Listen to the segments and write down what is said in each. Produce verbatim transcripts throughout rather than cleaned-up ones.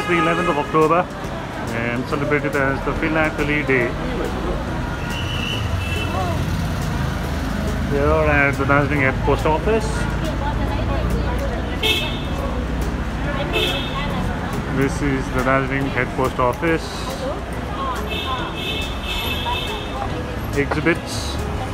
is the eleventh of October and celebrated as the Philately Day. Here at the Darjeeling Head Post Office. This is the Darjeeling Head Post Office. Exhibits.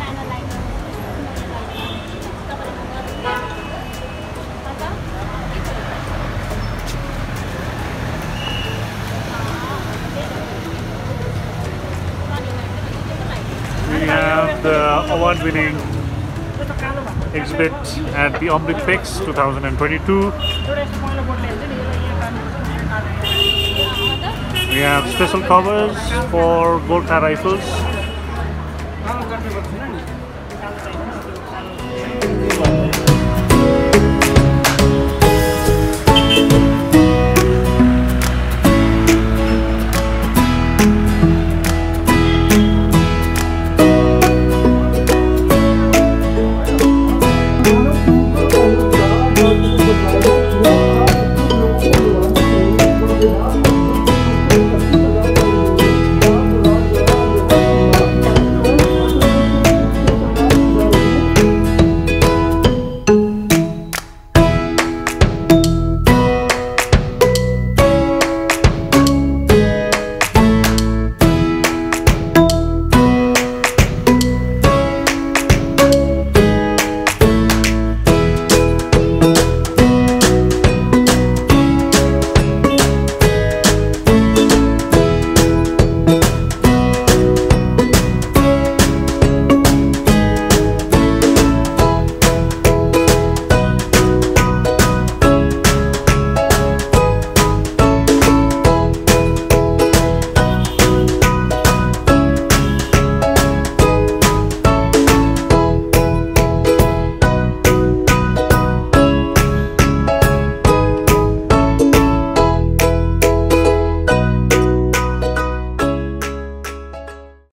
We have the award-winning exhibit at the Olympics twenty twenty-two. We have special covers for Gorkha rifles.